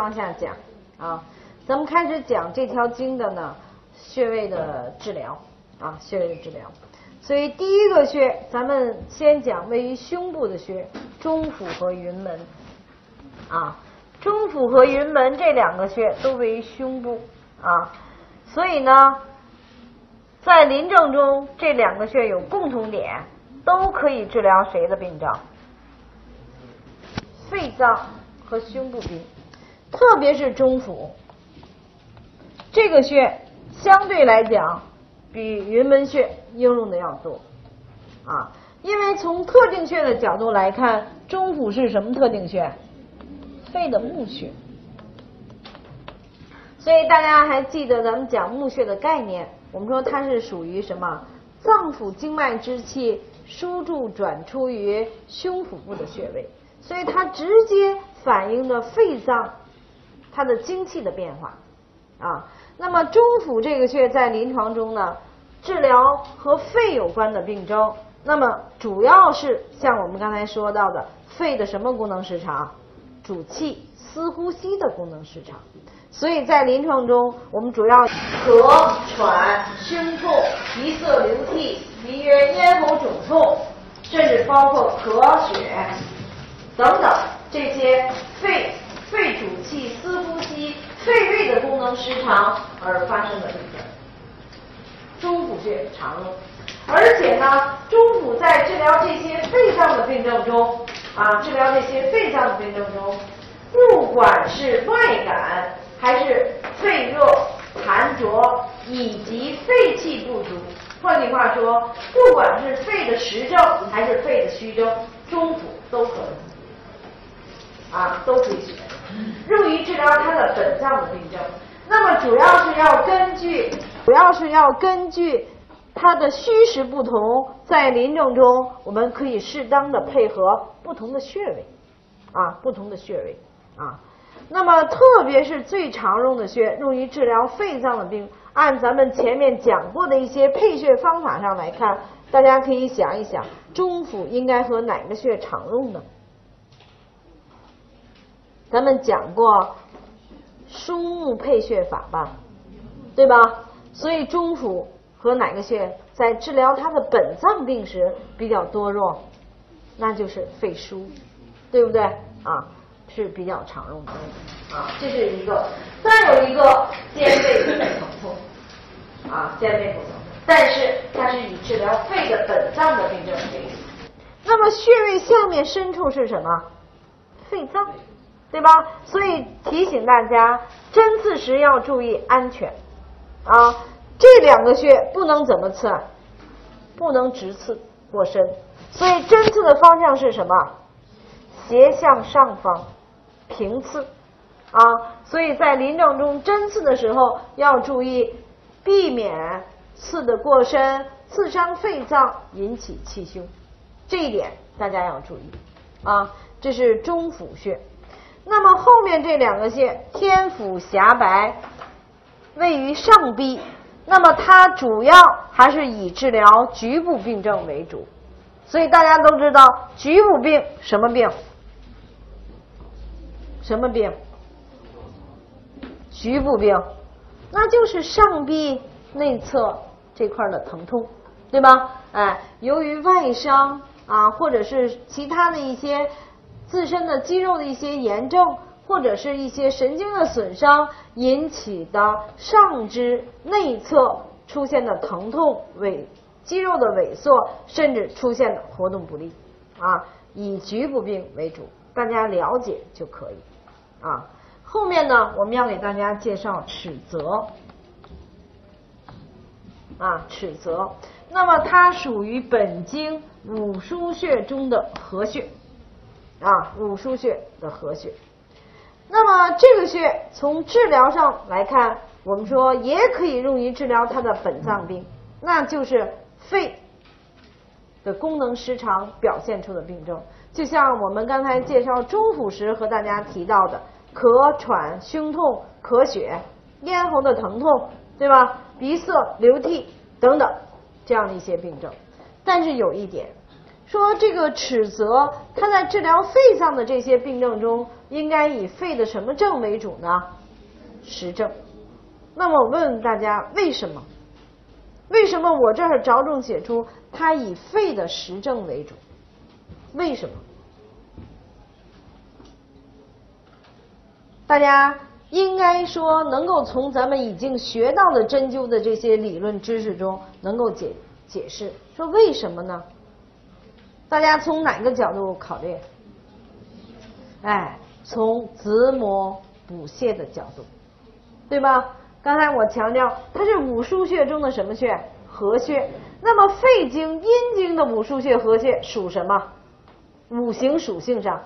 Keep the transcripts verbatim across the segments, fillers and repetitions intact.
往下讲啊，咱们开始讲这条经的呢穴位的治疗啊，穴位的治疗。所以第一个穴，咱们先讲位于胸部的穴，中府和云门啊，中府和云门这两个穴都位于胸部啊，所以呢，在临证中这两个穴有共同点，都可以治疗谁的病症？肺脏和胸部病，特别是中府这个穴，相对来讲比云门穴应用的要多啊，因为从特定穴的角度来看，中府是什么特定穴？肺的募穴。所以大家还记得咱们讲募穴的概念，我们说它是属于什么？脏腑经脉之气输注转出于胸腹部的穴位，所以它直接反映了肺脏它的精气的变化啊。那么中府这个穴在临床中呢，治疗和肺有关的病症，那么主要是像我们刚才说到的肺的什么功能失常？主气、司呼吸的功能失常。所以在临床中，我们主要咳、喘、胸痛、鼻塞流涕、名曰咽喉肿痛，甚至包括咳血等等这些肺肺主气、司呼吸、肺胃的功能失常而发生的病症，中府穴常用。而且呢，中府在治疗这些肺脏的病症中啊，治疗这些肺脏的病症中，不管是外感还是肺热、痰浊以及肺气不足，换句话说，不管是肺的实症还是肺的虚症，中府都可以啊，都可以选，用于治疗它的本脏的病症。那么主要是要根据，主要是要根据它的虚实不同，在临证中我们可以适当的配合不同的穴位啊，不同的穴位啊。那么特别是最常用的穴，用于治疗肺脏的病，按咱们前面讲过的一些配穴方法上来看，大家可以想一想，中府应该和哪个穴常用呢？咱们讲过枢木配穴法吧，对吧？所以中府和哪个穴在治疗它的本脏病时比较多用？那就是肺腧，对不对啊？是比较常用的啊，这是一个。再有一个肩背部疼痛啊，肩背部疼痛，但是它是以治疗肺的本脏的病症为主。那么穴位下面深处是什么？肺脏，对吧？所以提醒大家，针刺时要注意安全啊。这两个穴不能怎么刺啊？不能直刺过深，所以针刺的方向是什么？斜向上方。平刺啊，所以在临证中针刺的时候要注意，避免刺得过深，刺伤肺脏，引起气胸，这一点大家要注意啊。这是中府穴。那么后面这两个穴，天府狭白，位于上臂，那么它主要还是以治疗局部病症为主。所以大家都知道局部病什么病？什么病？局部病，那就是上臂内侧这块的疼痛，对吧？哎，由于外伤啊，或者是其他的一些自身的肌肉的一些炎症，或者是一些神经的损伤引起的上肢内侧出现的疼痛、萎肌肉的萎缩，甚至出现的活动不利啊，以局部病为主，大家了解就可以。啊，后面呢，我们要给大家介绍尺泽啊，尺泽。那么它属于本经五腧穴中的合穴啊，五腧穴的合穴。那么这个穴从治疗上来看，我们说也可以用于治疗它的本脏病，那就是肺的功能失常表现出的病症。就像我们刚才介绍中府时和大家提到的咳、喘、胸痛、咳血、咽喉的疼痛，对吧？鼻塞、流涕等等这样的一些病症。但是有一点， 说这个尺泽，它在治疗肺脏的这些病症中，应该以肺的什么症为主呢？实症。那么我问问大家，为什么？为什么我这儿着重写出它以肺的实症为主？为什么？大家应该说能够从咱们已经学到的针灸的这些理论知识中能够解解释，说为什么呢？大家从哪个角度考虑？哎，从子母补泻的角度，对吧？刚才我强调它是五腧穴中的什么穴？合穴。那么肺经、阴经的五腧穴、合穴属什么？五行属性上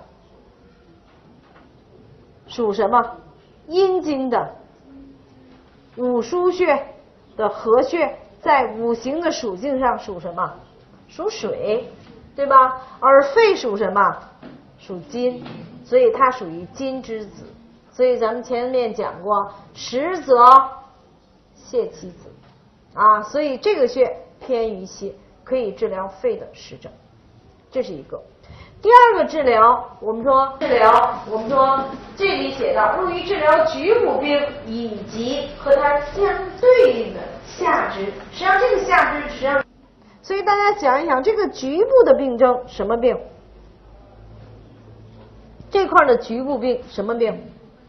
属什么？阴经的五腧穴的合穴在五行的属性上属什么？属水，对吧？而肺属什么？属金，所以它属于金之子。所以咱们前面讲过，实则泻其子啊，所以这个穴偏于泻，可以治疗肺的实症，这是一个。第二个治疗，我们说治疗，我们说这里写到用于治疗局部病以及和它相对应的下肢。实际上这个下肢实际上，所以大家想一想，这个局部的病症什么病？这块的局部病什么病？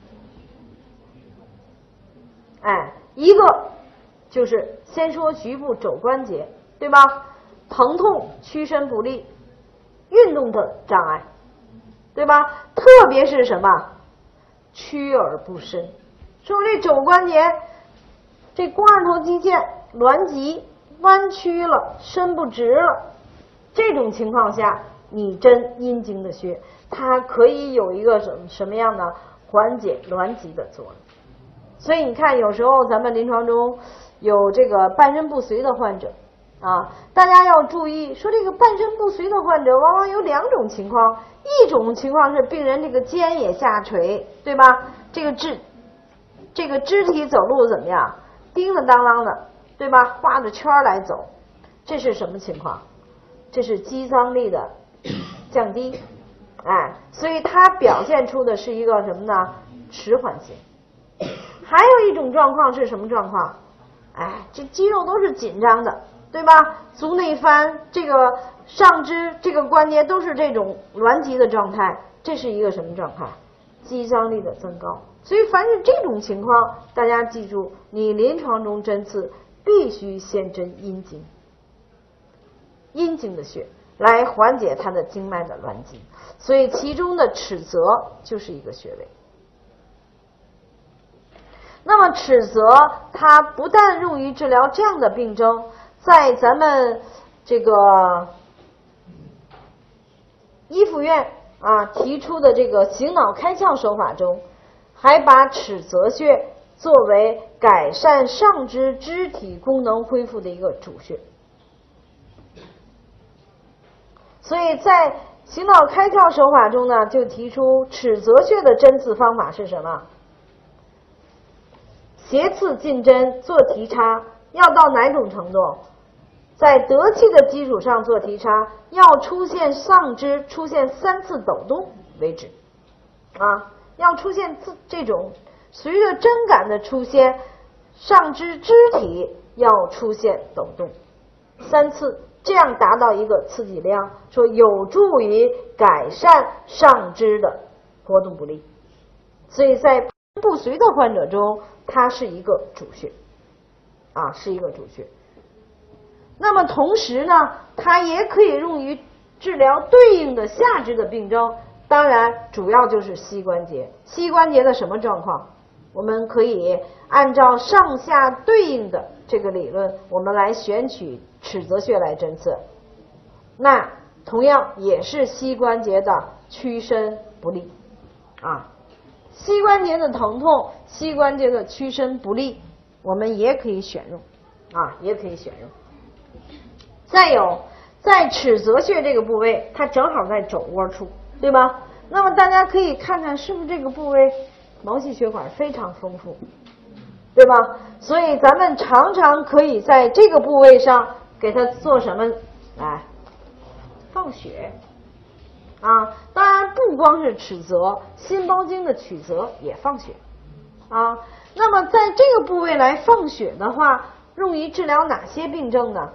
哎，一个就是先说局部肘关节，对吧？疼痛、屈伸不利。运动的障碍，对吧？特别是什么？屈而不伸。说这肘关节，这肱二头肌腱挛急、弯曲了，伸不直了，这种情况下，你针阴经的穴，它可以有一个什么什么样的缓解挛急的作用。所以你看，有时候咱们临床中有这个半身不遂的患者。啊，大家要注意，说这个半身不遂的患者往往有两种情况，一种情况是病人这个肩也下垂，对吧？这个肢这个肢体走路怎么样？叮了当啷的，对吧？画着圈来走，这是什么情况？这是肌张力的降低，哎，所以它表现出的是一个什么呢？迟缓性。还有一种状况是什么状况？哎，这肌肉都是紧张的。对吧？足内翻这个上肢这个关节都是这种挛急的状态，这是一个什么状态？肌张力的增高。所以凡是这种情况，大家记住，你临床中针刺必须先针阴经，阴经的穴来缓解它的经脉的挛急。所以其中的尺泽就是一个穴位。那么尺泽它不但用于治疗这样的病症，在咱们这个医辅院啊提出的这个醒脑开窍手法中，还把尺泽穴作为改善上肢肢体功能恢复的一个主穴。所以在醒脑开窍手法中呢，就提出尺泽穴的针刺方法是什么？斜刺进针做提插，要到哪种程度？在得气的基础上做提插，要出现上肢出现三次抖动为止，啊，要出现这种随着针感的出现，上肢肢体要出现抖动三次，这样达到一个刺激量，说有助于改善上肢的活动不利。所以在不遂的患者中，它是一个主穴，啊，是一个主穴。那么同时呢，它也可以用于治疗对应的下肢的病症，当然主要就是膝关节。膝关节的什么状况？我们可以按照上下对应的这个理论，我们来选取尺泽穴来针刺。那同样也是膝关节的屈伸不利啊，膝关节的疼痛，膝关节的屈伸不利，我们也可以选用啊，也可以选用。再有，在尺泽穴这个部位，它正好在肘窝处，对吧？那么大家可以看看，是不是这个部位毛细血管非常丰富，对吧？所以咱们常常可以在这个部位上给它做什么？来， 放血啊。当然不光是尺泽，心包经的曲泽也放血啊。那么在这个部位来放血的话，用于治疗哪些病症呢？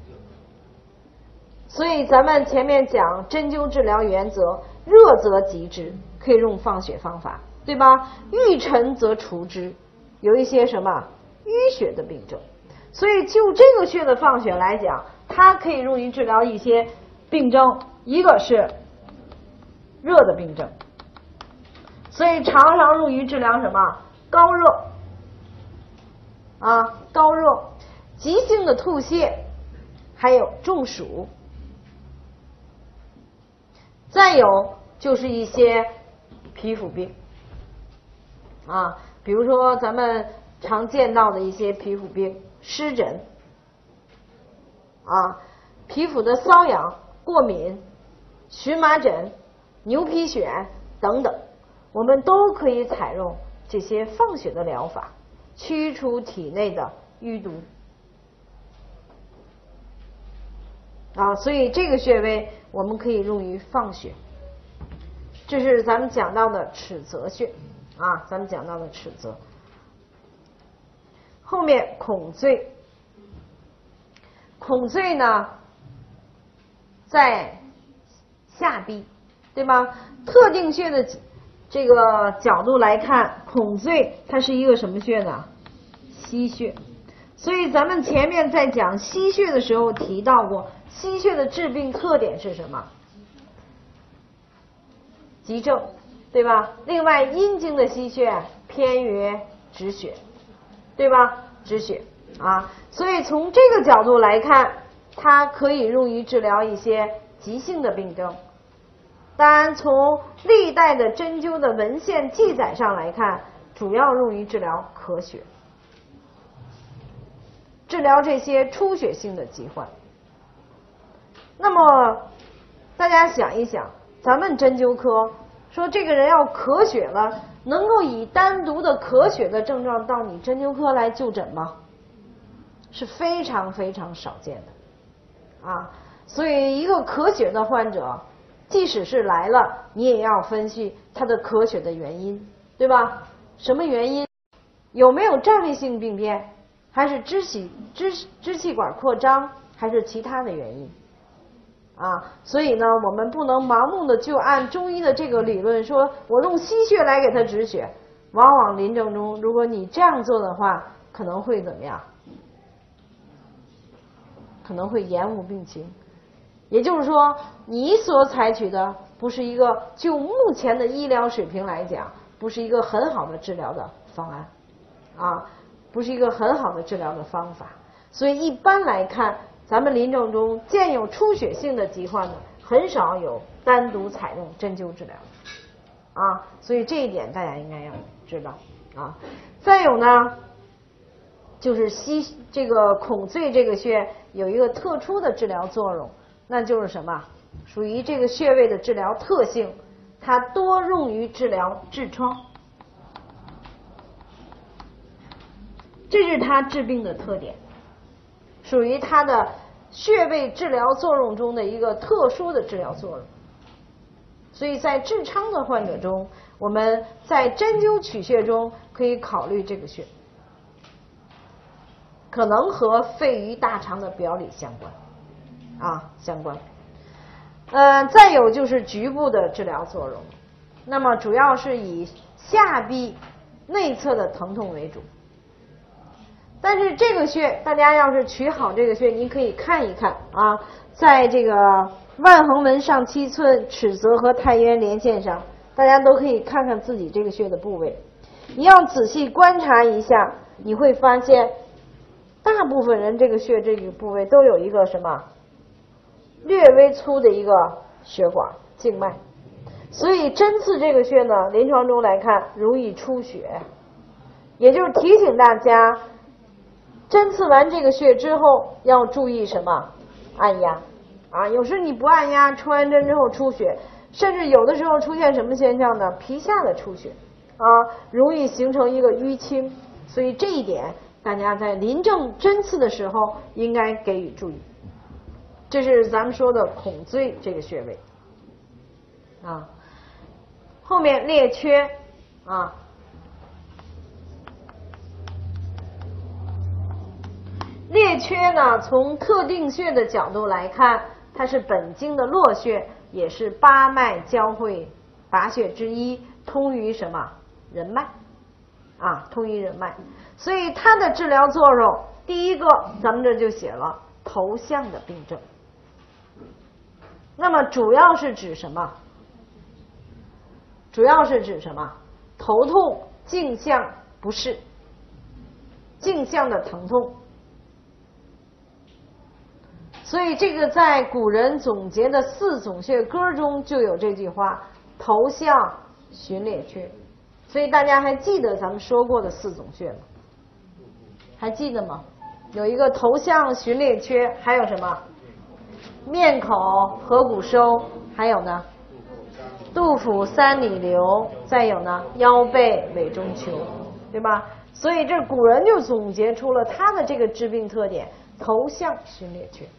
所以咱们前面讲针灸治疗原则，热则急之，可以用放血方法，对吧？遇沉则除之，有一些什么淤血的病症，所以就这个穴的放血来讲，它可以用于治疗一些病症，一个是热的病症，所以常常用于治疗什么高热啊，高热、急性的吐泻，还有中暑。再有就是一些皮肤病啊，比如说咱们常见到的一些皮肤病，湿疹啊，皮肤的瘙痒、过敏、荨麻疹、牛皮癣等等，我们都可以采用这些放血的疗法，驱除体内的淤毒啊，所以这个穴位我们可以用于放血。这是咱们讲到的尺泽穴啊，咱们讲到的尺泽。后面孔最，孔最呢在下臂，对吧？特定穴的这个角度来看，孔最它是一个什么穴呢？溪穴。所以咱们前面在讲溪穴的时候提到过，溪穴的治病特点是什么？急症，对吧？另外阴经的溪穴偏于止血，对吧？止血啊，所以从这个角度来看，它可以用于治疗一些急性的病症。当然从历代的针灸的文献记载上来看，主要用于治疗咳血，治疗这些出血性的疾患。那么大家想一想，咱们针灸科说这个人要咳血了，能够以单独的咳血的症状到你针灸科来就诊吗？是非常非常少见的啊。所以一个咳血的患者，即使是来了，你也要分析他的咳血的原因，对吧？什么原因？有没有站位性病变，还是支气支支气管扩张，还是其他的原因啊？所以呢，我们不能盲目的就按中医的这个理论说，我用溪穴来给他止血。往往临症中，如果你这样做的话，可能会怎么样？可能会延误病情。也就是说，你所采取的不是一个就目前的医疗水平来讲，不是一个很好的治疗的方案啊，不是一个很好的治疗的方法。所以一般来看，咱们临症中见有出血性的疾患呢，很少有单独采用针灸治疗啊，所以这一点大家应该要知道啊。再有呢，就是溪这个孔最这个穴有一个特殊的治疗作用，那就是什么？属于这个穴位的治疗特性，它多用于治疗痔疮，这是它治病的特点，属于它的穴位治疗作用中的一个特殊的治疗作用。所以在痔疮的患者中，我们在针灸取穴中可以考虑这个穴，可能和肺俞大肠的表里相关啊相关。呃，再有就是局部的治疗作用，那么主要是以下臂内侧的疼痛为主。但是这个穴，大家要是取好这个穴，您可以看一看啊，在这个万横纹上七寸、尺泽和太渊连线上，大家都可以看看自己这个穴的部位。你要仔细观察一下，你会发现，大部分人这个穴这个部位都有一个什么略微粗的一个血管静脉，所以针刺这个穴呢，临床中来看容易出血，也就是提醒大家，针刺完这个穴之后要注意什么？按压啊！有时你不按压，戳完针之后出血，甚至有的时候出现什么现象呢？皮下的出血啊，容易形成一个淤青，所以这一点大家在临症针刺的时候应该给予注意这是咱们说的孔椎这个穴位啊。后面列缺啊，列缺呢，从特定穴的角度来看，它是本经的络穴，也是八脉交汇八穴之一，通于什么人脉啊？通于人脉，所以它的治疗作用，第一个咱们这就写了头项的病症。那么主要是指什么？主要是指什么？头痛、颈项不适、颈项的疼痛。所以这个在古人总结的四总穴歌中就有这句话：头项寻列缺。所以大家还记得咱们说过的四总穴吗？还记得吗？有一个头项寻列缺，还有什么？面口、合谷收，还有呢？肚腹三里流，再有呢腰背尾中求，对吧？所以这古人就总结出了他的这个治病特点：头项寻列缺，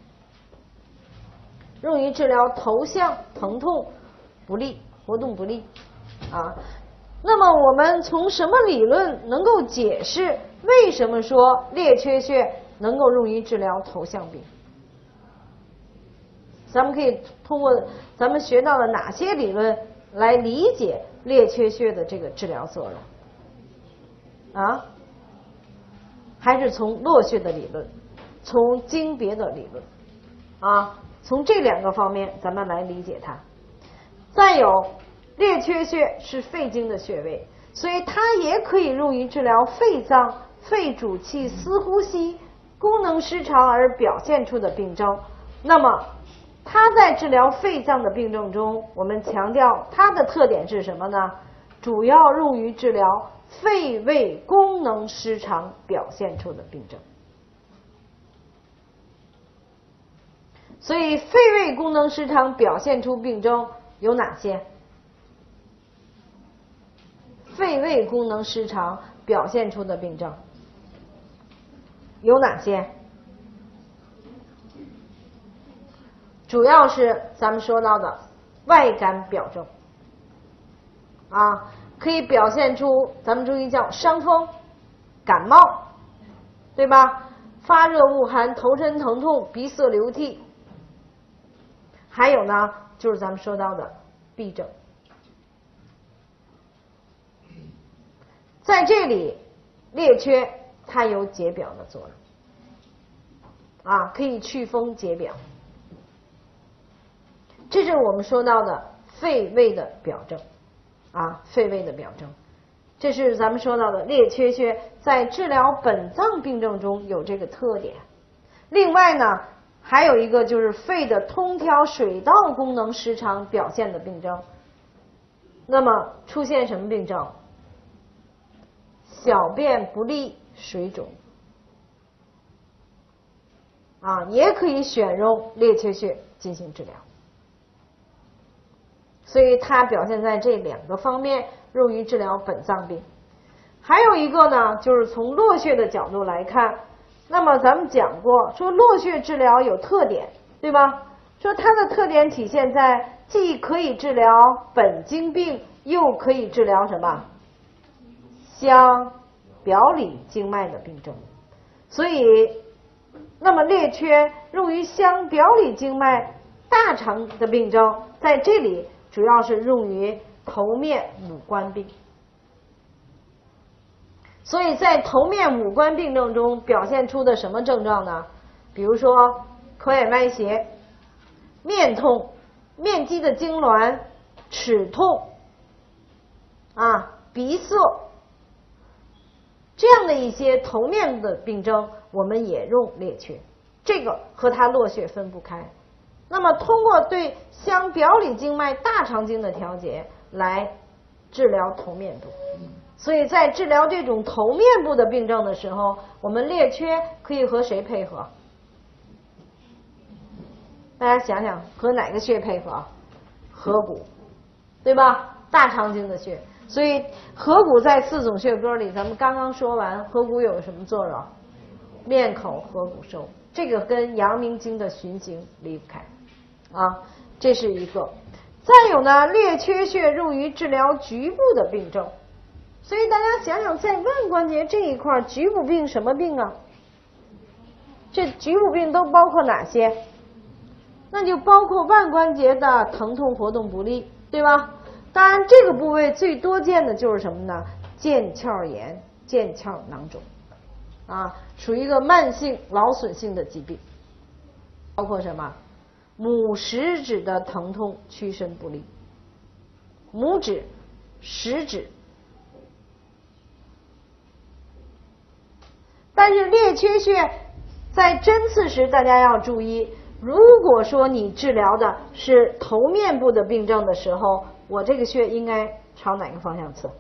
用于治疗头项疼痛不利、活动不利啊。那么我们从什么理论能够解释为什么说列缺穴能够用于治疗头项病？咱们可以通过咱们学到了哪些理论来理解列缺穴的这个治疗作用啊？还是从络穴的理论，从经别的理论啊？从这两个方面咱们来理解它。再有，列缺穴是肺经的穴位，所以它也可以用于治疗肺脏、肺主气司呼吸功能失常而表现出的病症。那么它在治疗肺脏的病症中，我们强调它的特点是什么呢？主要用于治疗肺胃功能失常表现出的病症。所以肺胃功能失常表现出病症有哪些？肺胃功能失常表现出的病症有哪些？主要是咱们说到的外感表症啊，可以表现出咱们中医叫伤风、感冒，对吧？发热恶寒、头身疼痛、鼻塞流涕，还有呢，就是咱们说到的痹症。在这里，列缺它有解表的作用啊，可以祛风解表。这是我们说到的肺胃的表症啊，肺胃的表症，这是咱们说到的列缺穴在治疗本脏病症中有这个特点。另外呢，还有一个就是肺的通调水道功能失常表现的病症。那么出现什么病症？小便不利、水肿啊，也可以选用列缺穴进行治疗。所以它表现在这两个方面，用于治疗本脏病。还有一个呢，就是从络穴的角度来看，那么咱们讲过，说络穴治疗有特点，对吧？说它的特点体现在既可以治疗本经病，又可以治疗什么？相表里经脉的病症。所以，那么列缺用于相表里经脉大肠的病症，在这里主要是用于头面五官病。所以在头面五官病症中表现出的什么症状呢？比如说口眼歪斜、面痛、面积的痉挛、齿痛啊、鼻塞，这样的一些头面的病症，我们也用列缺，这个和它络穴分不开。那么通过对相表里经脉大肠经的调节来治疗头面部。所以在治疗这种头面部的病症的时候，我们列缺可以和谁配合？大家想想，和哪个穴配合？合谷，对吧？大肠经的穴。所以合谷在四种穴歌里，咱们刚刚说完，合谷有什么作用？面口合谷收这个跟阳明经的循行离不开啊，这是一个。再有呢，列缺穴用于治疗局部的病症，所以大家想想，在腕关节这一块，局部病什么病啊？这局部病都包括哪些？那就包括腕关节的疼痛、活动不利，对吧？当然，这个部位最多见的就是什么呢？腱鞘炎、腱鞘囊肿，啊，属于一个慢性劳损性的疾病。包括什么？拇食指的疼痛、屈伸不利，拇指、食指。但是列缺穴在针刺时，大家要注意，如果说你治疗的是头面部的病症的时候，我这个穴应该朝哪个方向刺？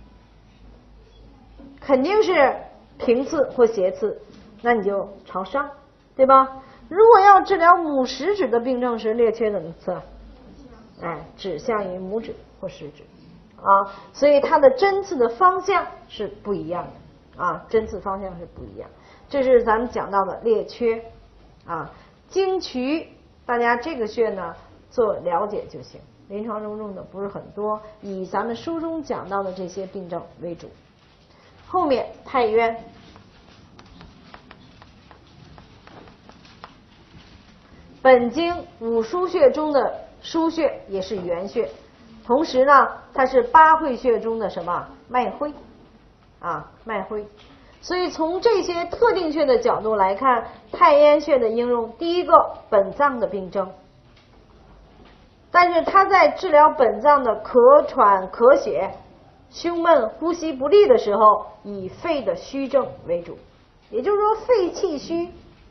肯定是平刺或斜刺，那你就朝上，对吧？如果要治疗拇食指的病症时，列缺怎么刺？哎，指向于拇指或食指啊，所以它的针刺的方向是不一样的啊，针刺方向是不一样。这是咱们讲到的列缺啊，经渠，大家这个穴呢做了解就行，临床中用的不是很多，以咱们书中讲到的这些病症为主。后面太渊。本经五腧穴中的腧穴，也是原穴，同时呢，它是八会穴中的什么脉会啊，脉会。所以从这些特定穴的角度来看，太渊穴的应用，第一个本脏的病症，但是它在治疗本脏的咳喘、咳血、胸闷、呼吸不利的时候，以肺的虚症为主，也就是说肺气虚。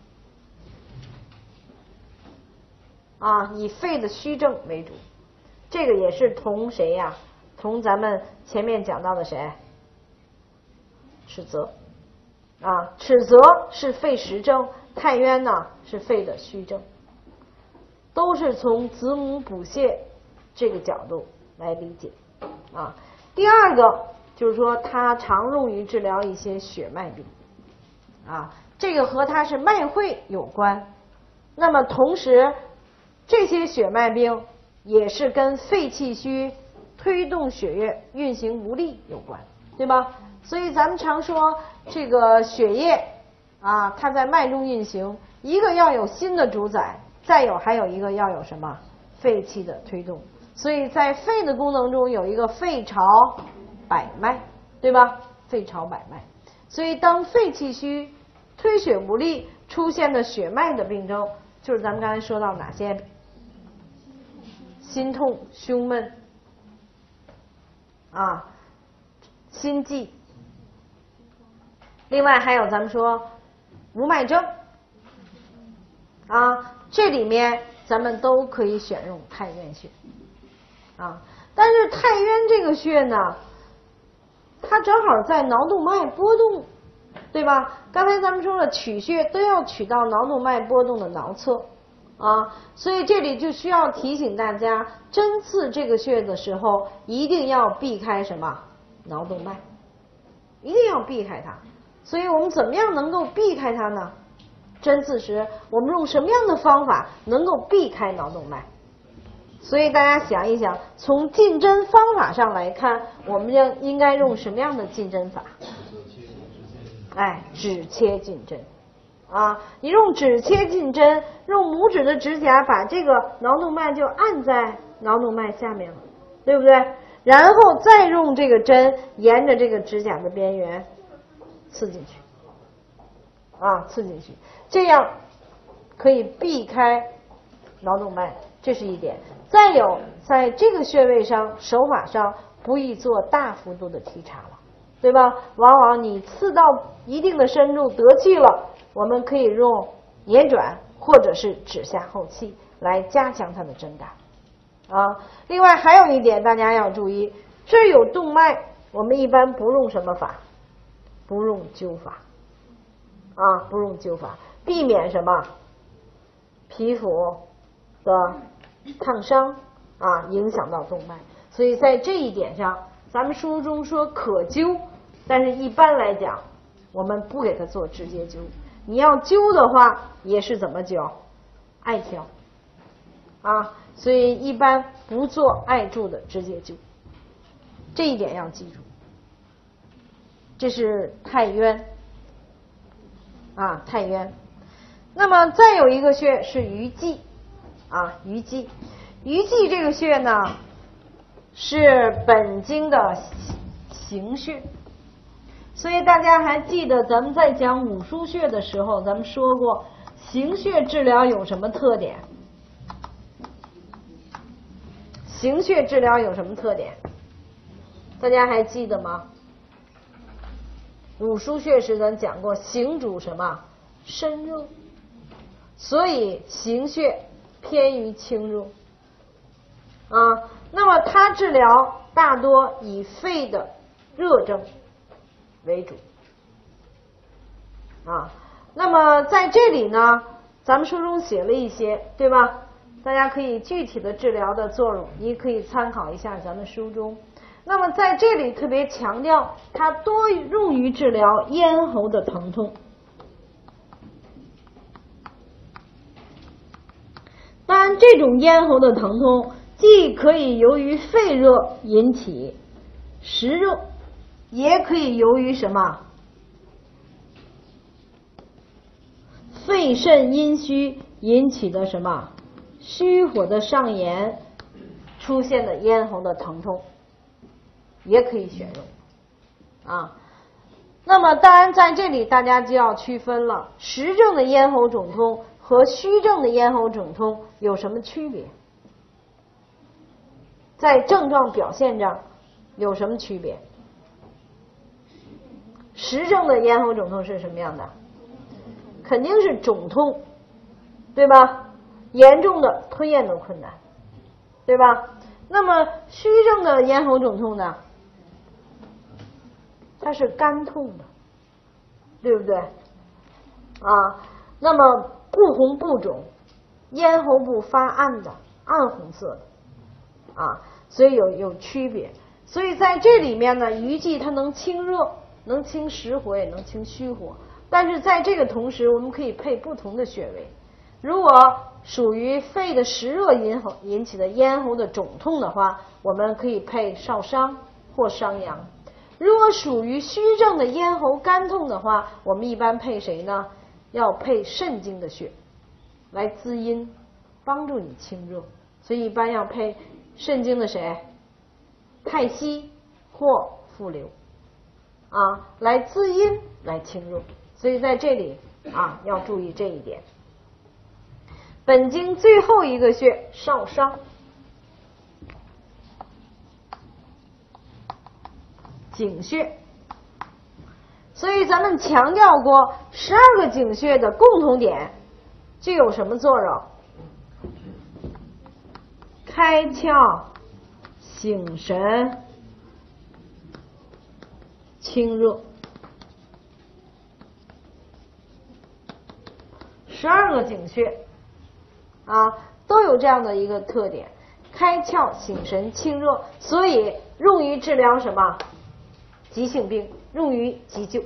啊，以肺的虚症为主，这个也是同谁呀？同咱们前面讲到的谁？尺泽啊，尺泽是肺实症，太渊呢是肺的虚症，都是从子母补泻这个角度来理解啊。第二个就是说，它常用于治疗一些血脉病啊，这个和它是脉会有关。那么同时，这些血脉病也是跟肺气虚、推动血液运行无力有关，对吧？所以咱们常说这个血液啊，它在脉中运行，一个要有心的主宰，再有还有一个要有什么肺气的推动。所以在肺的功能中有一个肺潮百脉，对吧？肺潮百脉。所以当肺气虚、推血无力出现的血脉的病症，就是咱们刚才说到哪些？心痛、胸闷啊，心悸。另外还有咱们说无脉症啊，这里面咱们都可以选用太渊穴啊。但是太渊这个穴呢，它正好在脑动脉波动，对吧？刚才咱们说了，取穴都要取到脑动脉波动的桡侧啊，所以这里就需要提醒大家，针刺这个穴的时候，一定要避开什么脑动脉，一定要避开它。所以我们怎么样能够避开它呢？针刺时，我们用什么样的方法能够避开脑动脉？所以大家想一想，从进针方法上来看，我们要应该用什么样的进针法？哎，指切进针。啊，你用指切进针，用拇指的指甲把这个脑动脉就按在脑动脉下面了，对不对？然后再用这个针沿着这个指甲的边缘刺进去，啊，刺进去，这样可以避开脑动脉，这是一点。再有，在这个穴位上手法上不宜做大幅度的提插了，对吧？往往你刺到一定的深度得气了，我们可以用捻转或者是指下后气来加强它的针感啊。另外还有一点大家要注意，这儿有动脉，我们一般不用什么法？不用灸法啊，不用灸法，避免什么皮肤的烫伤啊，影响到动脉。所以在这一点上，咱们书中说可灸，但是一般来讲我们不给它做直接灸。 你要灸的话，也是怎么灸？艾条啊，所以一般不做艾柱的直接灸，这一点要记住。这是太渊啊，太渊。那么再有一个穴是鱼际啊，鱼际。鱼际这个穴呢，是本经的行穴。所以大家还记得咱们在讲五腧穴的时候，咱们说过行穴治疗有什么特点？行穴治疗有什么特点？大家还记得吗？五腧穴时咱讲过，行主什么？身热，所以行穴偏于清热啊。那么它治疗大多以肺的热症为主啊。那么在这里呢，咱们书中写了一些，对吧？大家可以具体的治疗的作用，也可以参考一下咱们书中。那么在这里特别强调，它多用于治疗咽喉的疼痛。当然，这种咽喉的疼痛既可以由于肺热引起实热，也可以由于什么？肺肾阴虚引起的什么？虚火的上炎出现的咽喉的疼痛，也可以选用啊。那么当然在这里大家就要区分了，实症的咽喉肿痛和虚症的咽喉肿痛有什么区别？在症状表现上有什么区别？实症的咽喉肿痛是什么样的？肯定是肿痛，对吧？严重的吞咽的困难，对吧？那么虚症的咽喉肿痛呢？它是干痛的，对不对？啊，那么不红不肿，咽喉部发暗的，暗红色的，啊，所以有有区别。所以在这里面呢，鱼际它能清热，能清实火，也能清虚火。但是在这个同时，我们可以配不同的穴位。如果属于肺的实热引喉引起的咽喉的肿痛的话，我们可以配少商或商阳。如果属于虚症的咽喉干痛的话，我们一般配谁呢？要配肾经的穴来滋阴，帮助你清热。所以一般要配肾经的谁？太溪或复流啊，来滋阴，来清热。所以在这里啊，要注意这一点。本经最后一个穴少商，井穴。所以咱们强调过，十二个井穴的共同点具有什么作用？开窍、醒神、清热。十二个井穴啊，都有这样的一个特点，开窍、醒神、清热，所以用于治疗什么？急性病，用于急救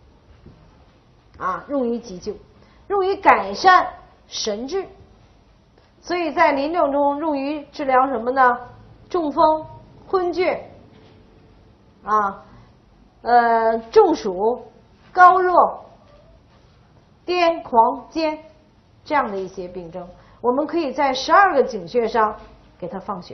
啊，用于急救，用于改善神志。所以在临床中用于治疗什么呢？中风、昏厥啊，呃，中暑、高热、癫狂痉这样的一些病症，我们可以在十二个井穴上给它放血。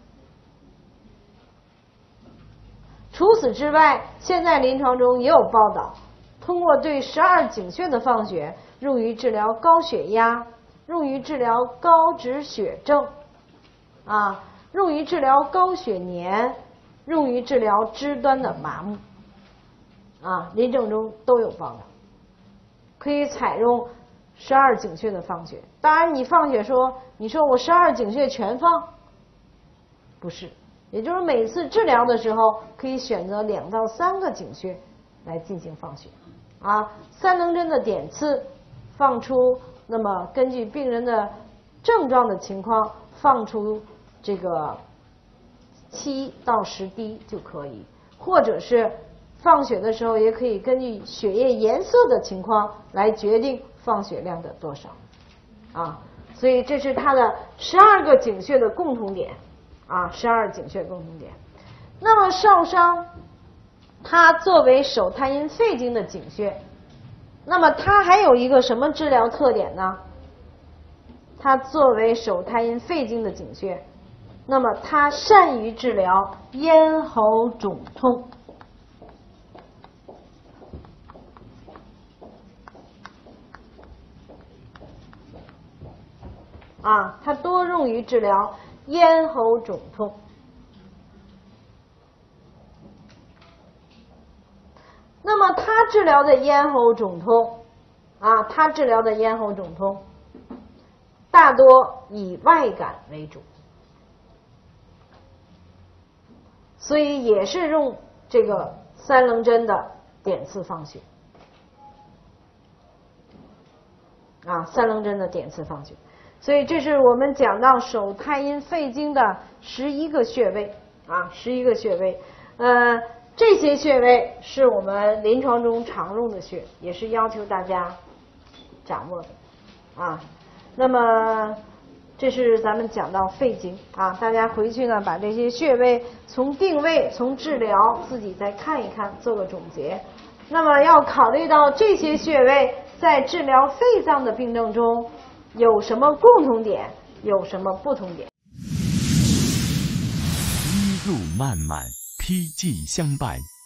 除此之外，现在临床中也有报道，通过对十二井穴的放血，用于治疗高血压，用于治疗高脂血症，啊，用于治疗高血粘，用于治疗肢端的麻木，啊，临床中都有报道。可以采用十二井穴的放血。当然，你放血说，你说我十二井穴全放，不是。也就是每次治疗的时候，可以选择两到三个井穴来进行放血啊。三棱针的点刺放出，那么根据病人的症状的情况，放出这个七到十滴就可以，或者是放血的时候也可以根据血液颜色的情况来决定放血量的多少啊。所以这是它的十二个井穴的共同点啊，十二井穴共同点。那么少商它作为手太阴肺经的井穴，那么它还有一个什么治疗特点呢？它作为手太阴肺经的井穴，那么它善于治疗咽喉肿痛。啊，它多用于治疗咽喉肿痛。那么它治疗的咽喉肿痛啊，它治疗的咽喉肿痛大多以外感为主，所以也是用这个三棱针的点刺放血啊，三棱针的点刺放血。所以这是我们讲到手太阴肺经的十一个穴位啊，十一个穴位。呃，这些穴位是我们临床中常用的穴，也是要求大家掌握的啊。那么这是咱们讲到肺经啊，大家回去呢把这些穴位从定位、从治疗自己再看一看，做个总结。那么要考虑到这些穴位在治疗肺脏的病症中有什么共同点，有什么不同点？ 一路漫漫，披荆相伴，